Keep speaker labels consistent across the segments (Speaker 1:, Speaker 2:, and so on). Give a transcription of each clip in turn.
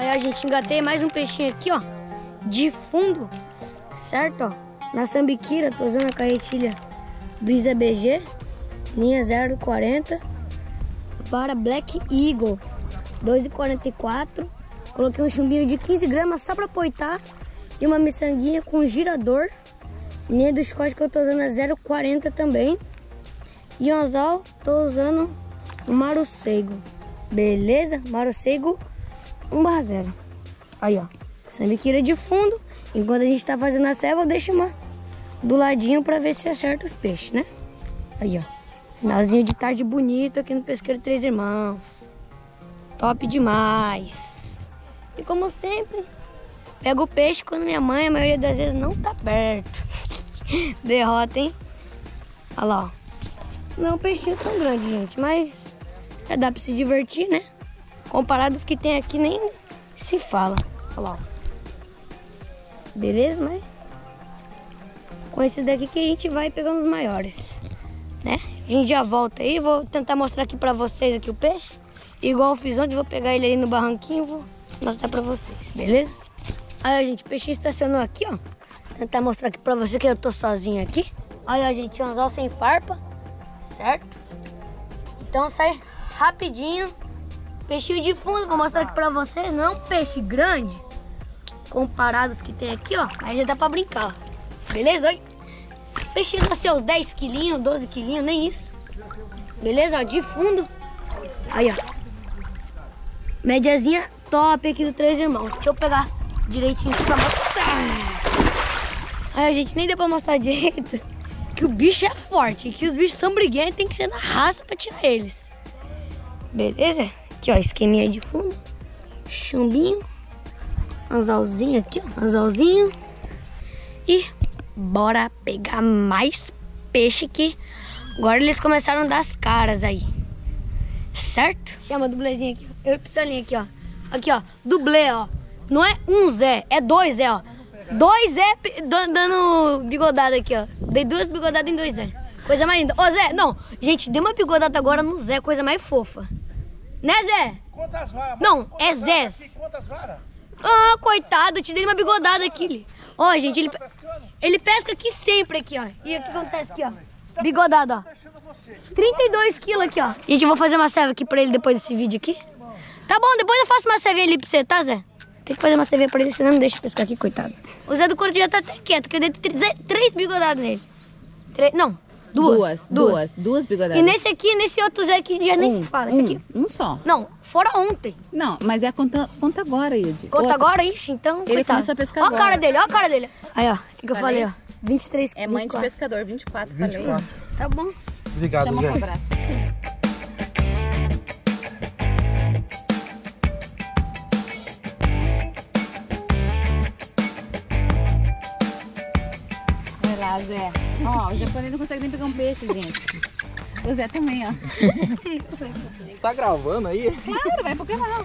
Speaker 1: Aí a gente engatei mais um peixinho aqui, ó, de fundo, certo, ó, na sambiquira. Tô usando a carretilha Brisa BG, linha 0,40 para Black Eagle, 2,44. Coloquei um chumbinho de 15 gramas só para apoitar e uma miçanguinha com girador. Linha do Scott que eu tô usando é 0,40 também. E o anzol, tô usando o Maruceigo. Beleza? Maruceigo 1/0. Aí, ó. Sambiquira de fundo. Enquanto a gente tá fazendo a ceva, eu deixo uma do ladinho pra ver se acerta os peixes, né? Aí, ó. Finalzinho de tarde bonito aqui no Pesqueiro Três Irmãos. Top demais. E como sempre, pego o peixe quando minha mãe, a maioria das vezes, não tá perto. Derrota, hein? Olha lá, ó. Não é um peixinho tão grande, gente, mas dá pra se divertir, né? Comparado aos que tem aqui, nem se fala. Olha lá, ó. Beleza, né? Com esses daqui que a gente vai pegando os maiores, né? A gente já volta aí, vou tentar mostrar aqui pra vocês aqui o peixe. Igual eu fiz ontem, vou pegar ele aí no barranquinho e vou mostrar pra vocês, beleza? Aí, gente, o peixinho estacionou aqui, ó. Tentar mostrar aqui pra vocês que eu tô sozinho aqui. Aí, ó, gente, um anzol sem farpa, certo? Então sai rapidinho. Peixinho de fundo, vou mostrar aqui pra vocês. Não é um peixe grande, comparado aos que tem aqui, ó. Aí já dá pra brincar, ó. Beleza? Oi? Peixinho nasceu uns 10 quilinhos, 12 quilinhos, nem isso. Beleza? Ó, de fundo. Aí, ó. Médiazinha top aqui do Três Irmãos. Deixa eu pegar direitinho aqui pra mostrar. Aí, gente, nem deu pra mostrar direito. Que o bicho é forte. Que os bichos são briguentos, tem que ser na raça pra tirar eles. Beleza? Aqui, ó, esqueminha de fundo. Chumbinho. Anzolzinho aqui, ó. Anzolzinho. E bora pegar mais peixe que agora eles começaram a dar as caras aí. Certo? Chama o dublezinho aqui. Eu e o pistolinho aqui, ó. Aqui, ó. Dublê, ó. Não é um Zé, é 2 Zé, ó. 2 Zé dando bigodada aqui, ó. Dei 2 bigodadas em 2 Zé. Coisa mais linda. Ô, Zé, não. Gente, dei uma bigodada agora no Zé, coisa mais fofa. Né, Zé?
Speaker 2: Quantas varas?
Speaker 1: Não, é Zé.
Speaker 2: Quantas varas?
Speaker 1: Ah, coitado, eu te dei uma bigodada aqui. Ó, gente, ele pesca aqui sempre aqui, ó. E o que acontece aqui, ó? Bigodada, ó. 32 quilos aqui, ó. Gente, eu vou fazer uma serva aqui pra ele depois desse vídeo aqui. Tá bom, depois eu faço uma servinha ali pra você, tá, Zé? Tem que fazer uma servinha pra ele, senão não deixa eu pescar aqui, coitado. O Zé do Corto já tá até quieto, porque eu dei 3 bigodadas nele. Não, duas.
Speaker 3: Duas bigodadas.
Speaker 1: E nesse aqui, nesse outro Zé que já nem se fala. Esse aqui.
Speaker 3: Um só.
Speaker 1: Não, fora ontem.
Speaker 3: Não, mas é conta agora, Ildi.
Speaker 1: Conta agora, ixi, então,
Speaker 3: Ele
Speaker 1: coitado.
Speaker 3: começou a pescar
Speaker 1: Ó
Speaker 3: agora.
Speaker 1: a cara dele, ó a cara dele. Aí, ó, o que eu falei, ó. 23 quilos.
Speaker 3: É mãe de pescador, 24,
Speaker 2: 24.
Speaker 3: falei.
Speaker 1: Tá bom.
Speaker 2: Obrigado,
Speaker 3: Chama
Speaker 2: Zé.
Speaker 3: um abraço. Vai lá, Zé. Ó, o japonês não consegue nem pegar um peixe, gente. O Zé também, ó.
Speaker 4: Tá gravando aí?
Speaker 3: Claro, vai pro canal.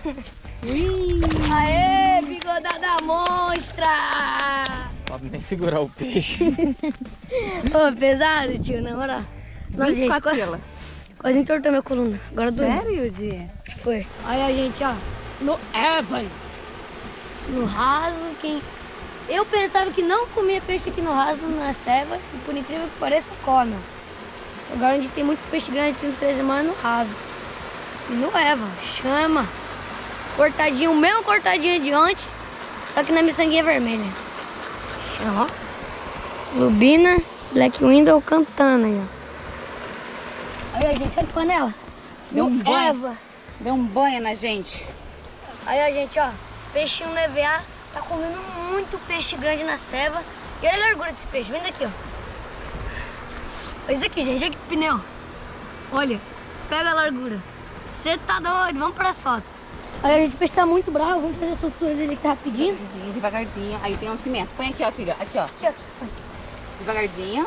Speaker 1: Aê, bigodada monstra!
Speaker 4: Sabe nem segurar o peixe.
Speaker 1: Ô, pesado, tio, na moral. Nossa,
Speaker 3: 24
Speaker 1: gente,
Speaker 3: quilos.
Speaker 1: quase entortou minha coluna. Agora doeu.
Speaker 3: Sério, Ildi?
Speaker 1: Foi. Aí a gente, ó, no Evans. No raso, quem... Eu pensava que não comia peixe aqui no raso, na serva, e por incrível que pareça, come. Agora onde tem muito peixe grande aqui no Três Irmãos é no raso. E no Evans, chama. Cortadinho, o mesmo cortadinho de ontem, só que na miçanguinha vermelha. Chama, ó. Lubina, Black Window cantando aí, ó. Aí, gente, olha que panela.
Speaker 3: Deu um banho.
Speaker 1: Eva.
Speaker 3: Deu um banho na gente.
Speaker 1: Aí, ó, gente, ó. Peixinho no EVA. Tá comendo muito peixe grande na ceva. E olha a largura desse peixe. Vem daqui, ó. Olha isso aqui, gente. Olha que pneu. Olha. Pega a largura. Você tá doido. Vamos para as fotos. Aí, gente, o peixe tá muito bravo. Vamos fazer a estrutura dele aqui rapidinho.
Speaker 3: Devagarzinho. Aí tem um cimento. Põe aqui, ó, filha. Aqui, ó.
Speaker 1: Aqui, ó.
Speaker 3: Devagarzinho.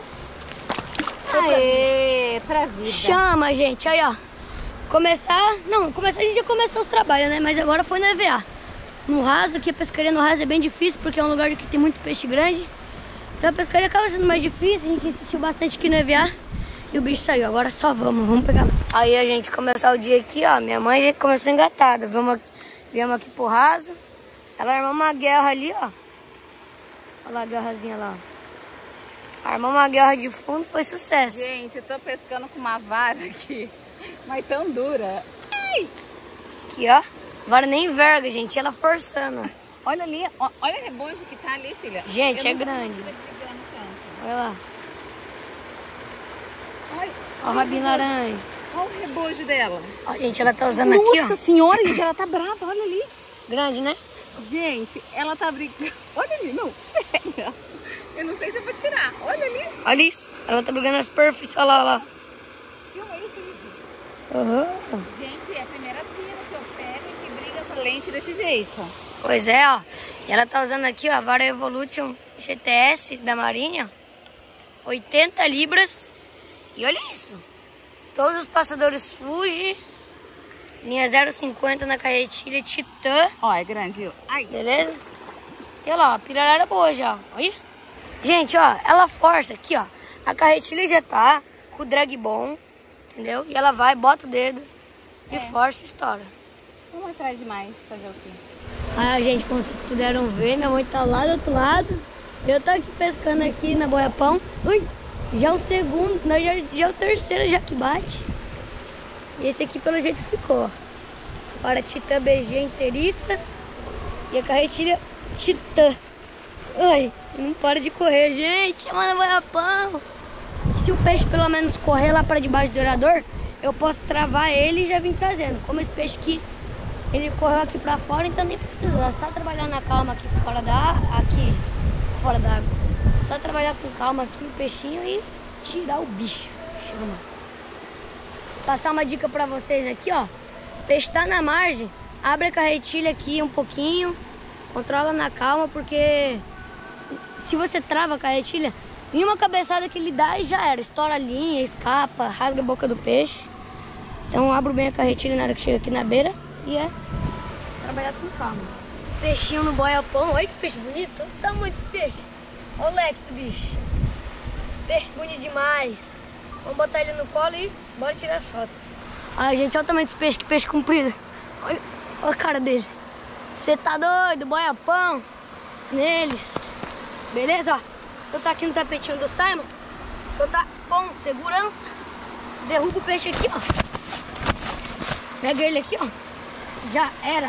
Speaker 3: Aê, pra vida.
Speaker 1: Chama, gente. Aí, ó. Começar... Não, começar a gente já começou os trabalhos, né? Mas agora foi no EVA. No raso, aqui a pescaria no raso é bem difícil, porque é um lugar que tem muito peixe grande. Então a pescaria acaba sendo mais difícil. A gente insistiu bastante aqui no EVA. E o bicho saiu. Agora só vamos pegar. Aí a gente começar o dia aqui, ó. Minha mãe já começou engatada. Vamos Viemos aqui pro raso. Ela armou uma guerra ali, ó. Olha lá a guerrazinha lá, ó. Armou uma guerra de fundo, foi sucesso.
Speaker 3: Gente, eu tô pescando com uma vara aqui, mas tão dura. Ai!
Speaker 1: Aqui, ó. Vara nem verga, gente. Ela forçando.
Speaker 3: Olha ali, olha o rebojo que tá ali, filha.
Speaker 1: Gente,
Speaker 3: Eu
Speaker 1: é
Speaker 3: nunca
Speaker 1: grande.
Speaker 3: vi pegando tanto.
Speaker 1: Olha lá.
Speaker 3: Olha,
Speaker 1: Ó o rabinho laranja.
Speaker 3: olha o rebojo dela.
Speaker 1: Ó, gente, ela tá usando aqui, ó.
Speaker 3: Nossa senhora, gente, ela tá brava, olha ali.
Speaker 1: Grande, né?
Speaker 3: Gente, ela tá brincando. Olha ali, não, sério. Eu não sei se eu vou tirar. Olha ali.
Speaker 1: Olha isso. Ela tá brigando na superfície. Olha lá, olha lá.
Speaker 3: Filma isso, gente.
Speaker 1: Uhum.
Speaker 3: Gente, é a primeira fila que eu pego e que briga com a lente desse jeito.
Speaker 1: Pois é, ó. E ela tá usando aqui, ó, a vara Evolution GTS da Marinha. 80 libras. E olha isso. Todos os passadores Fuji. Linha 0,50 na carretilha Titã.
Speaker 3: Ó, é grande, viu? Ai.
Speaker 1: Beleza? E olha lá, a pirarara boa já. Olha. Gente, ó, ela força aqui, ó. A carretilha já tá com o drag bom. Entendeu? E ela vai, bota o dedo e força e estoura.
Speaker 3: Vamos atrás demais fazer o quê?
Speaker 1: Ah, gente, como vocês puderam ver, minha mãe tá lá do outro lado. Eu tô aqui pescando aqui na boia-pão. Ui, já é o segundo, não, já é o terceiro já que bate. E esse aqui pelo jeito ficou. Para Titã BG inteiriça. E a carretilha Titã. Ai, não para de correr, gente. Chama na boia-pão. Se o peixe pelo menos correr lá para debaixo do dourador, eu posso travar ele e já vim trazendo. Como esse peixe aqui, ele correu aqui para fora, então nem precisa. É só trabalhar na calma aqui fora fora da água. Só trabalhar com calma aqui o peixinho e tirar o bicho. Chama. Passar uma dica para vocês aqui, ó. O peixe tá na margem, abre a carretilha aqui um pouquinho, controla na calma, porque se você trava a carretilha, em uma cabeçada que ele dá e já era. Estoura a linha, escapa, rasga a boca do peixe. Então abro bem a carretilha na hora que chega aqui na beira e é trabalhar com calma. Peixinho no boia-pão, olha que peixe bonito. Olha o tamanho desse peixe. Olha o leque do bicho. Peixe bonito demais. Vamos botar ele no colo e bora tirar as fotos. Ai, gente, olha o tamanho desse peixe, que peixe comprido. Olha a cara dele. Você tá doido, boia-pão neles. Beleza, ó. Eu tá aqui no tapetinho do Simon. Eu tá com segurança. Derruba o peixe aqui, ó. Pega ele aqui, ó. Já era.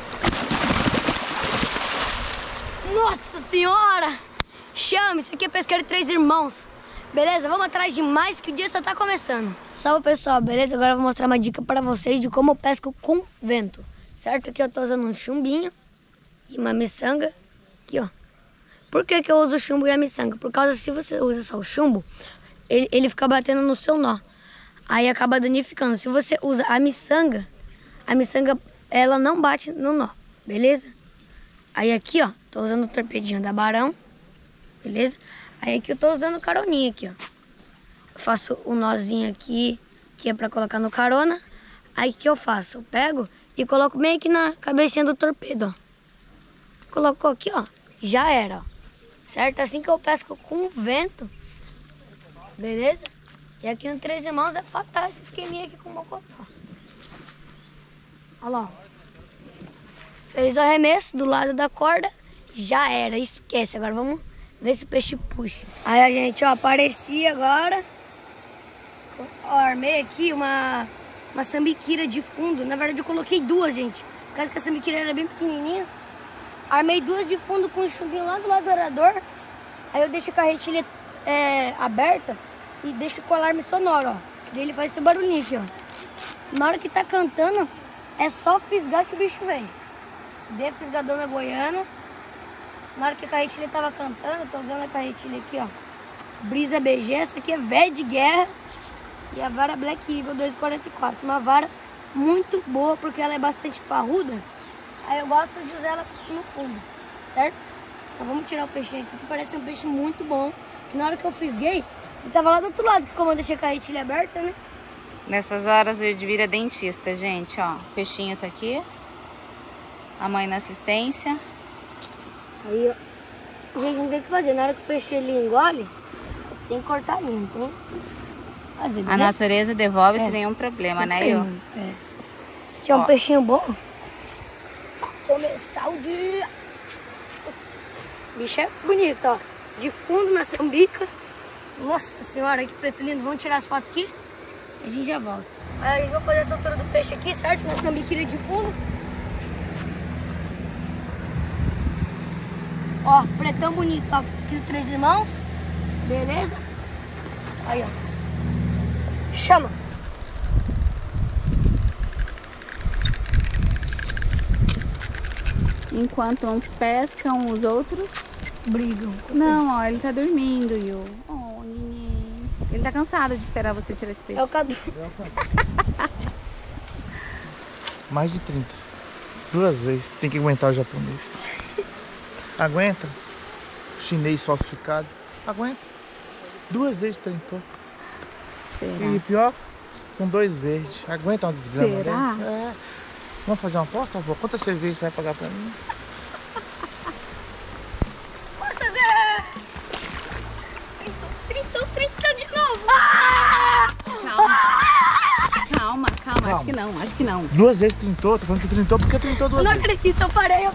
Speaker 1: Nossa senhora! Chama, isso aqui é pescaria de 3 irmãos. Beleza? Vamos atrás de mais que o dia só tá começando. Salve, pessoal, beleza? Agora eu vou mostrar uma dica para vocês de como eu pesco com vento. Certo? Aqui eu tô usando um chumbinho e uma miçanga. Aqui, ó. Por que que eu uso o chumbo e a miçanga? Por causa que se você usa só o chumbo, ele fica batendo no seu nó. Aí acaba danificando. Se você usa a miçanga ela não bate no nó, beleza? Aí aqui, ó, tô usando o torpedinho da Barão, beleza? Aí aqui eu tô usando o caroninha aqui, ó. Eu faço o nozinho aqui, que é pra colocar no carona. Aí o que eu faço? Eu pego e coloco meio que na cabecinha do torpedo, ó. Colocou aqui, ó, já era, ó. Certo? Assim que eu pesco com vento, beleza? E aqui no 3 Irmãos é fatal esse esqueminha aqui com o mocotó. Olha lá, ó. Fez o arremesso do lado da corda, já era, esquece. Agora vamos ver se o peixe puxa. Aí, gente, ó, apareci agora. Ó, armei aqui uma sambiquira de fundo. Na verdade, eu coloquei 2, gente. Por causa que a sambiquira era bem pequenininha. Armei 2 de fundo com um chumbinho lá do lado do dourador. Aí eu deixo a carretilha aberta e deixo com o alarme sonoro, ó. Daí ele faz esse barulhinho aqui, ó. Na hora que tá cantando, é só fisgar que o bicho vem. Dei a fisgadona goiana. Na hora que a carretilha tava cantando, eu tô usando a carretilha aqui, ó. Brisa BG, essa aqui é velha de guerra. E a vara Black Eagle 244. Uma vara muito boa, porque ela é bastante parruda. Aí eu gosto de usar ela no fundo, certo? Então vamos tirar o peixinho aqui, que parece um peixe muito bom. Que na hora que eu fisguei, ele tava lá do outro lado, que como eu deixei a carretilha aberta, né?
Speaker 3: Nessas horas o Edvira é dentista, gente, ó. O peixinho tá aqui. A mãe na assistência.
Speaker 1: Aí, ó. Gente, não tem o que fazer. Na hora que o peixe ele engole, tem que cortar a linha, não tem? Fazer,
Speaker 3: A natureza devolve sem nenhum problema, né, eu?
Speaker 1: É. Aqui é um peixinho bom. Saúde! Bicho é bonito, ó. De fundo na sambica. Nossa senhora, que preto lindo. Vamos tirar as fotos aqui e a gente já volta. Aí a gente vai fazer essa altura do peixe aqui, certo? Na sambiquilha de fundo. Ó, pretão bonito, ó. Aqui 3 limões. Beleza? Aí, ó. Chama!
Speaker 3: Enquanto uns pescam, os outros
Speaker 1: brigam.
Speaker 3: não, ó, ele tá dormindo, Yu. Oh, neném. Ele tá cansado de esperar você tirar esse peixe.
Speaker 1: É o Cadu.
Speaker 2: Mais de 30. 2 vezes. Tem que aguentar o japonês. Aguenta. O chinês falsificado. Aguenta. 2 vezes tentou.
Speaker 3: Será?
Speaker 2: E pior, com 2 verdes. Aguenta uma desgrama
Speaker 3: Será?
Speaker 2: dessa? É. Vamos fazer uma aposta, avó? Quantas cervejas vai pagar pra mim?
Speaker 1: Força, Zé! 30 de novo! Ah!
Speaker 3: Calma, acho que não, acho que não.
Speaker 2: 2 vezes tentou, tô falando que tentou porque tentou 2
Speaker 1: Não
Speaker 2: vezes.
Speaker 1: acredito, eu parei.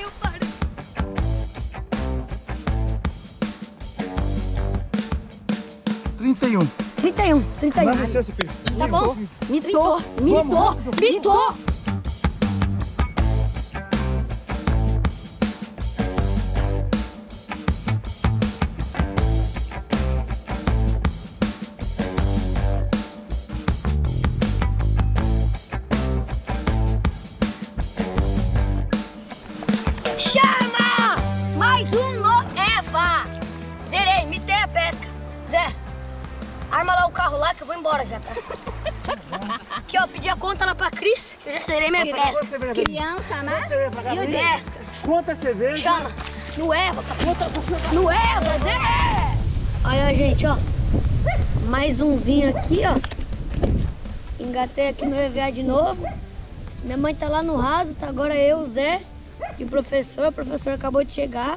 Speaker 2: 31.
Speaker 1: 31.
Speaker 2: Não desceu esse peixe.
Speaker 1: Tá bom?
Speaker 3: Mitou.
Speaker 1: Chama! Mais um no Eva! Zerei, mitei a pesca. Zé, arma lá o carro lá que eu vou embora já, tá? Aqui, ó, pedi a conta lá pra Cris, que eu já zerei minha pesca.
Speaker 3: Criança, né?
Speaker 1: E o pesca.
Speaker 2: Quantas cervejas?
Speaker 1: Chama! No Eva, no Eva, Zé! Olha, gente, ó. Mais umzinho aqui, ó. Engatei aqui no EVA de novo. Minha mãe tá lá no raso, tá agora eu, o Zé e o professor. O professor acabou de chegar.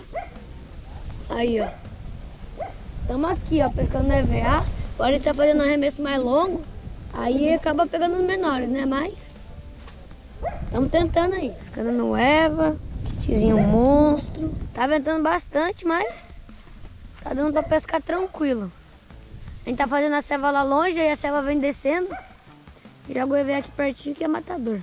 Speaker 1: Aí, ó. Tamo aqui, ó, pescando no EVA. Agora ele tá fazendo um arremesso mais longo. Aí acaba pegando os menores, né? Mas estamos tentando aí. Pescando no Eva. Kitzinho monstro. Tá ventando bastante, mas tá dando pra pescar tranquilo. A gente tá fazendo a ceva lá longe, aí a ceva vem descendo. Joga o EVA aqui pertinho que é matador.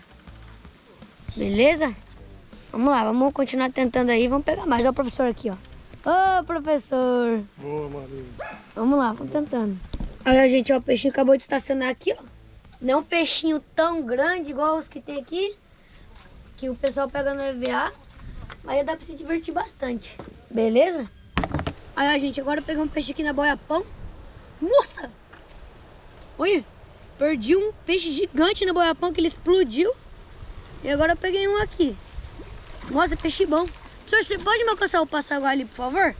Speaker 1: Beleza? Vamos lá, vamos continuar tentando aí. Vamos pegar mais. Olha o professor aqui, ó. Ô, professor.
Speaker 2: Boa, Marinho.
Speaker 1: Vamos lá, vamos tentando. Olha, gente, ó, o peixinho acabou de estacionar aqui, ó. Não é um peixinho tão grande igual os que tem aqui, que o pessoal pega no EVA, mas dá pra se divertir bastante. Beleza? Aí, ó, gente, agora eu peguei um peixe aqui na boiapão. Nossa! Olha, perdi um peixe gigante na boiapão que ele explodiu. E agora eu peguei um aqui. Nossa, peixe bom. Professor, você pode me alcançar o passaguá ali, por favor?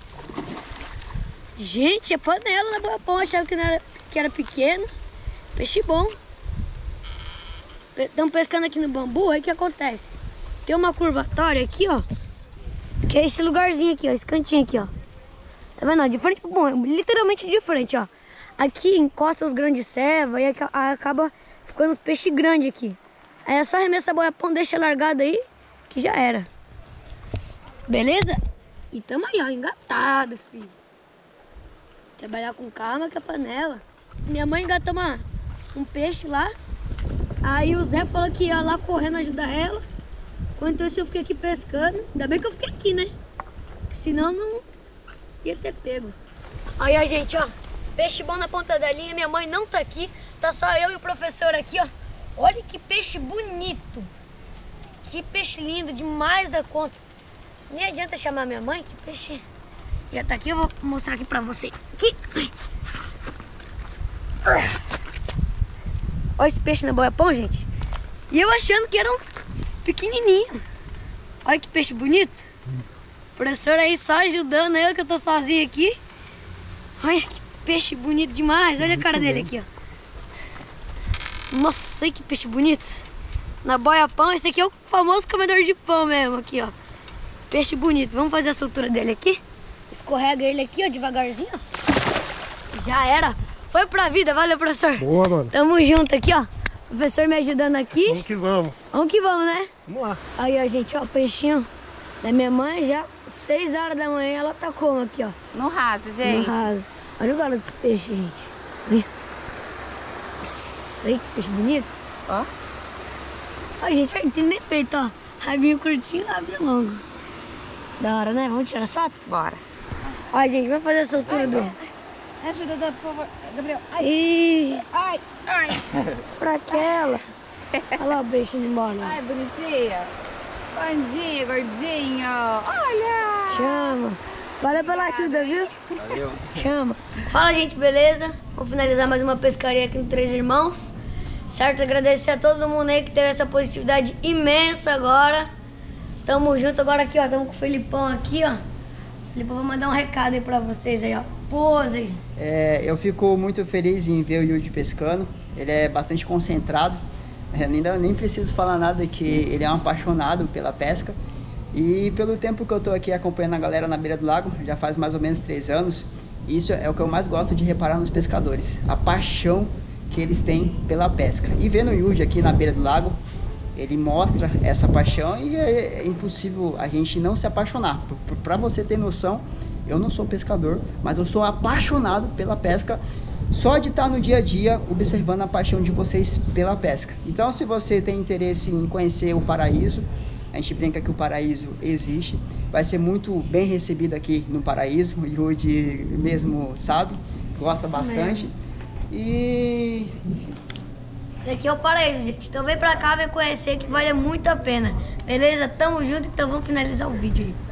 Speaker 1: Gente, é panela na boiapão. Achava que era pequeno. Peixe bom. Estamos pescando aqui no bambu. Aí o que acontece? Tem uma curvatória aqui, ó. Que é esse lugarzinho aqui, ó. Esse cantinho aqui, ó. Tá vendo? Ó, de frente pro bom. Literalmente de frente, ó. Aqui encosta os grandes ceva e acaba ficando os peixes grandes aqui. Aí é só arremessa a boiapão, deixa largado aí, que já era. Beleza? E tamo aí, ó, engatado, filho. Trabalhar com calma que é panela. Minha mãe engatou um peixe lá. Aí o Zé falou que ia lá correndo ajudar ela. Enquanto isso eu fiquei aqui pescando. Ainda bem que eu fiquei aqui, né? Senão não ia ter pego. Aí, ó, gente, ó. Peixe bom na ponta da linha. Minha mãe não tá aqui. Tá só eu e o professor aqui, ó. Olha que peixe bonito. Que peixe lindo, demais da conta. Nem adianta chamar minha mãe, que peixe já tá aqui. Eu vou mostrar aqui pra vocês. Aqui. Olha esse peixe na boiapão, gente. E eu achando que era um pequenininho. Olha que peixe bonito. O professor aí só ajudando eu, que eu tô sozinho aqui. Olha que peixe bonito demais. Olha a cara dele aqui, ó. Nossa, olha que peixe bonito. Na boiapão, esse aqui é o famoso comedor de pão mesmo, aqui, ó. Peixe bonito. Vamos fazer a soltura dele aqui. Escorrega ele aqui, ó, devagarzinho, ó. Já era. Foi pra vida, valeu, professor.
Speaker 2: Boa, mano.
Speaker 1: Tamo junto aqui, ó. Professor me ajudando aqui.
Speaker 2: Vamos que vamos.
Speaker 1: Vamos que vamos, né?
Speaker 2: Vamos lá.
Speaker 1: Aí, ó, gente, ó, peixinho Da minha mãe já 6 horas da manhã ela tá como aqui, ó.
Speaker 3: No raso, gente.
Speaker 1: No raso. Olha o garoto desse peixe, gente. Olha. Nossa, aí que peixe bonito.
Speaker 3: Ó.
Speaker 1: Ó, gente, olha, tem defeito, ó. Rabinho curtinho, rabinho longo. Da hora, né? Vamos tirar foto?
Speaker 3: Bora.
Speaker 1: Ó, gente, vai fazer a soltura do...
Speaker 3: Ajuda, por favor. Gabriel.
Speaker 1: Ih,
Speaker 3: Ai, ai.
Speaker 1: fraquela. Olha lá o peixe indo embora.
Speaker 3: Ai, bonitinha. Bom dia, gordinho. Olha.
Speaker 1: Chama. Valeu pela ajuda, viu?
Speaker 4: Valeu.
Speaker 1: Chama. Fala, gente, beleza? Vamos finalizar mais uma pescaria aqui no Três Irmãos. Certo? Agradecer a todo mundo aí que teve essa positividade imensa agora. Tamo junto agora aqui, ó. Tamo com o Felipão aqui, ó. Felipão, vou mandar um recado aí pra vocês aí, ó. Pose aí.
Speaker 5: Eu fico muito feliz em ver o Yudi pescando. Ele é bastante concentrado. Ainda nem preciso falar nada que ele é um apaixonado pela pesca. E pelo tempo que eu tô aqui acompanhando a galera na beira do lago, já faz mais ou menos 3 anos, isso é o que eu mais gosto de reparar nos pescadores. A paixão que eles têm pela pesca. E vendo o Yudi aqui na beira do lago, ele mostra essa paixão e é impossível a gente não se apaixonar. Para você ter noção, eu não sou pescador, mas eu sou apaixonado pela pesca só de estar no dia a dia observando a paixão de vocês pela pesca. Então, se você tem interesse em conhecer o Paraíso, a gente brinca que o Paraíso existe, vai ser muito bem recebido aqui no Paraíso. O Yudi mesmo sabe, gosta
Speaker 1: Isso
Speaker 5: bastante.
Speaker 1: mesmo.
Speaker 5: E
Speaker 1: Esse aqui é o Paraíso, gente. Então vem pra cá, vem conhecer que vale muito a pena. Beleza? Tamo junto, então vamos finalizar o vídeo aí.